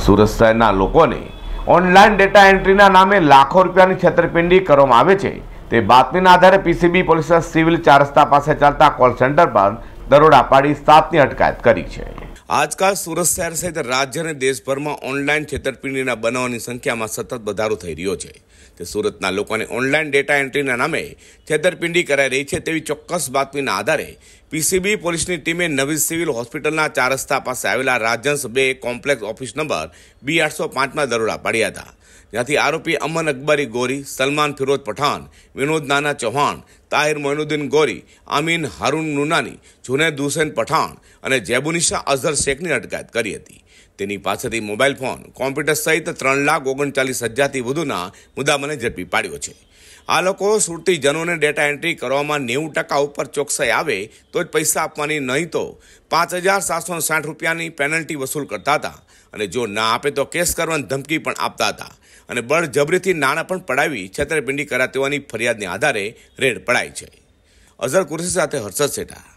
સુરત શહેરના લોકોને online data એન્ટ્રીના નામે લાખો રૂપિયાની છેતરપિંડી કરવામાં આવે છે તે બાતમીના આધારે પીસીબી પોલીસે સિવિલ 4 રસ્તા પાસે ચાલતા કોલ સેન્ટર પર દરોડા પાડી 7ની અટકાયત કરી છે। આજકાલ સુરત શહેર સહિત રાજ્ય અને દેશભરમાં ઓનલાઈન છેતરપિંડીના બનાવોની સંખ્યામાં સતત વધારો થઈ રહ્યો છે। તે સુરતના લોકોને ઓનલાઈન ડેટા એન્ટ્રીના નામે છેતરપિંડી કરાઈ રહી છે તેવી ચોક્કસ બાતમીના આધારે પીસીબી પોલીસની ટીમે નવી સિવિલ હોસ્પિટલના 4 રસ્તા પાસે આવેલા રાજહંસ 2 કોમ્પ્લેક્સ ઓફિસ નંબર B805માં દરોડા પાડ્યા હતા, જ્યાંથી આરોપી અમન અકબરી ગોરી, સલમાન ફિરોજ પઠાણ, વિનોદ નાના ચૌહાણ, તાહિર મોઇનુદ્દીન ગોરી, આમીન હારૂન નુનાની, જુનેદ હુસૈન પઠાણ અને જેબુનિશા અઝહર શેખની અટકાયત કરી હતી। તેની પાસેથી મોબાઈલ ફોન, કોમ્પ્યુટર સહિત 3,39,000થી વધુના મુદ્દામાલને ઝડપી પાડ્યો છે। આ લોકો સુરતીજનોને ડેટા એન્ટ્રી કરવામાં 90% ઉપર ચોકસાઈ આવે તો જ પૈસા આપવાની, નહીં તો 5,760 રૂપિયાની પેનલ્ટી વસૂલ કરતા હતા અને જો ના આપે તો કેસ કરવાની ધમકી પણ આપતા હતા અને બળજબરીથી નાણાં પણ પડાવી છેતરપિંડી કરાતી હોવાની ફરિયાદને આધારે રેડ પડાઈ છે। અઝહર કુરેશી સાથે હર્ષદ સેઠા।